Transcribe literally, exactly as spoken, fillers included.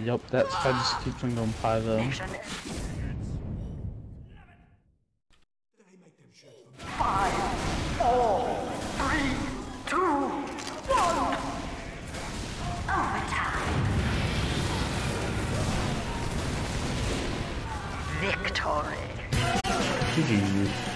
Yup, that spy just keeps on going pyro. Five, four, three, two, one. Overtime. Victory. G G.